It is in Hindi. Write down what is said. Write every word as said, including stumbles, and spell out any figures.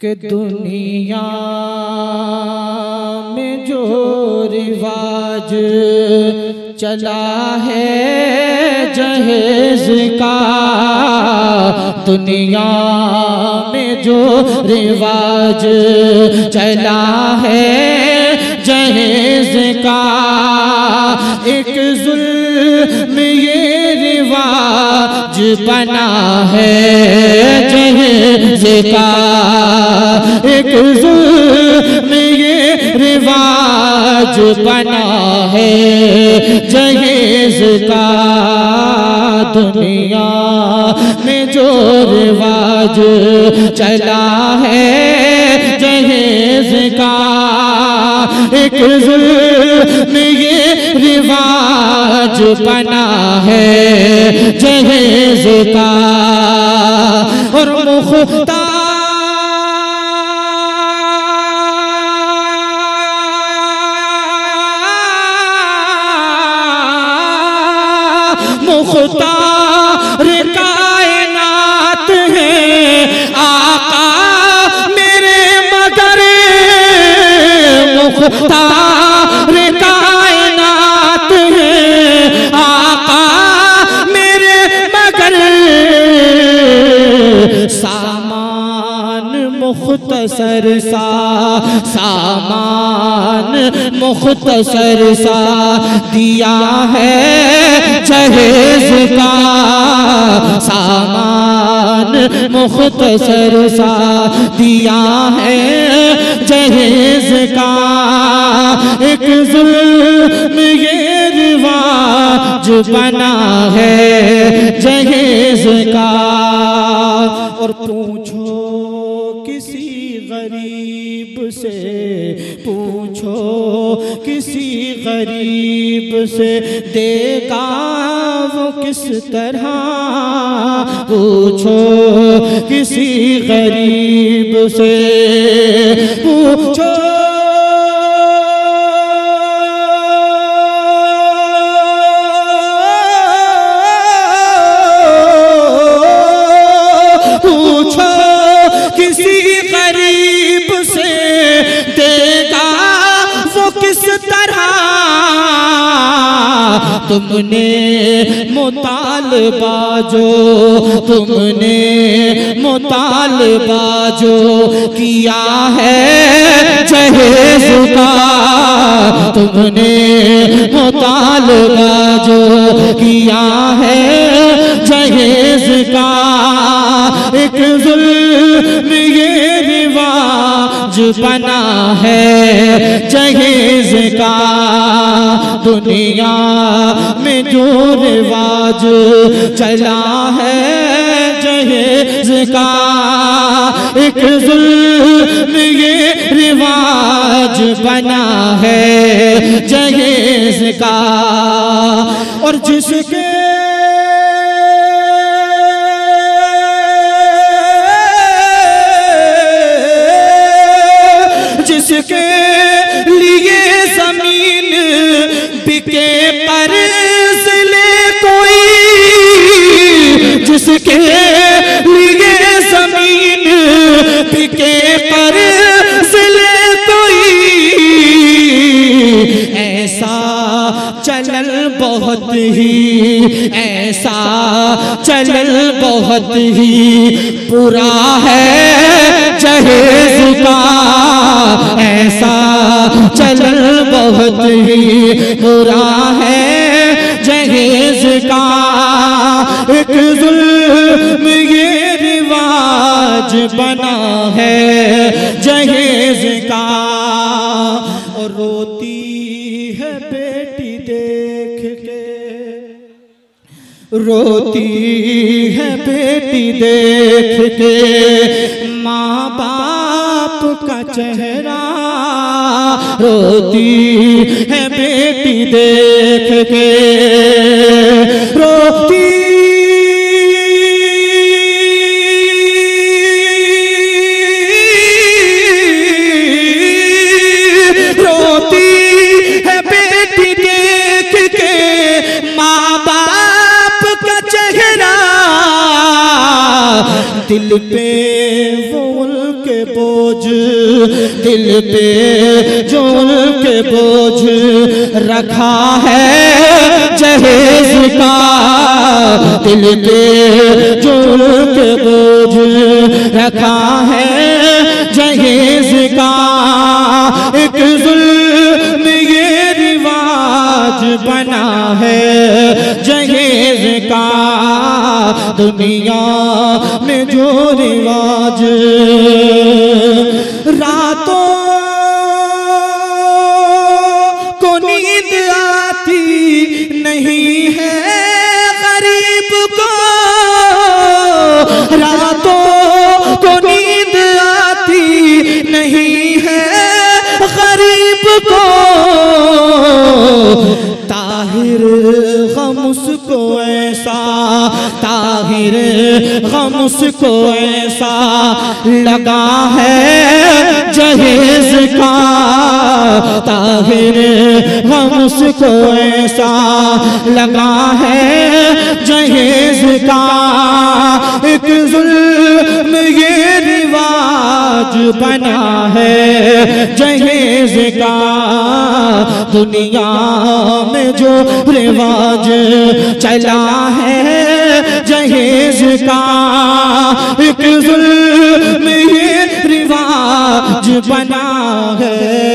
कि दुनिया में जो रिवाज चला है जहेज का, दुनिया में जो रिवाज चला है जहेज का, एक जुल्म ये रिवाज बना है जहेज का, एक जुल्म ये रिवाज बना है जहेज का। दुनिया में जो रिवाज चला है जहेज का, एक जुल्म ये रिवाज बना है जहेज का। और मुख्तार मुख्तार कायनात है आका मेरे मगर, मुख्तार कायनात है आका मेरे मगर, सामान मुख्तसर सा, सामान मुख्तसर सा दिया है जहेज का, सामान मुख्तसर सा दिया है जहेज का, एक जुल्म ये रिवाज बना है जहेज का। और पूछो किसी गरीब से, पूछो किसी गरीब से देगा वो किस तरह, पूछो किसी गरीब से, पूछो तुमने मुतालबा जो, तुमने मुतालबा जो किया है जहेज का, तुमने मुतालबा जो किया है जहेज का, एक जुल्म ये रिवाज बना है जहेज का। दुनिया में जो रिवाज चला है जहेज का, एक जुल्म ये रिवाज बना है जहेज का। और जिसके जिसके लिए जमीन बिके कर्ज ले कोई, जिसके लिए जमीन बिके कर्ज ले कोई, ऐसा चलल बहुत ही, ऐसा चलल बहुत ही बुरा है जहेज का, ऐसा चलल बहुत ही बुरा है जहेज का, एक जुल्म ये रिवाज बना है जहेज का। और रोती है बेटी देख के, रोती है बेटी देख के माँ बाप का चेहरा, रोती है बेटी देख के, रोती रोती है बेटी देख के माँ बाप का चेहरा, दिल पे वो उनके के बोझ दिल पे, जुल्म के बोझ रखा है जहेज का, दिल पे जुल्म के बोझ रखा है जहेज का। एक जुल्म ये रिवाज बना है जहेज का, दुनिया में जो रिवाज। रातों को नींद आती नहीं है गरीब को, रातों को नींद आती नहीं है गरीब को। ताहिर गम उसको ऐसा, ताहिर गम उसको ऐसा लगा है जहेज का, ताहिर गम उसको ऐसा लगा है जहेज का। एक जुल्म ये रिवाज बना है जहेज का, दुनिया में जो रिवाज चला है जहेज का। एक जुल्म ये रिवाज बना है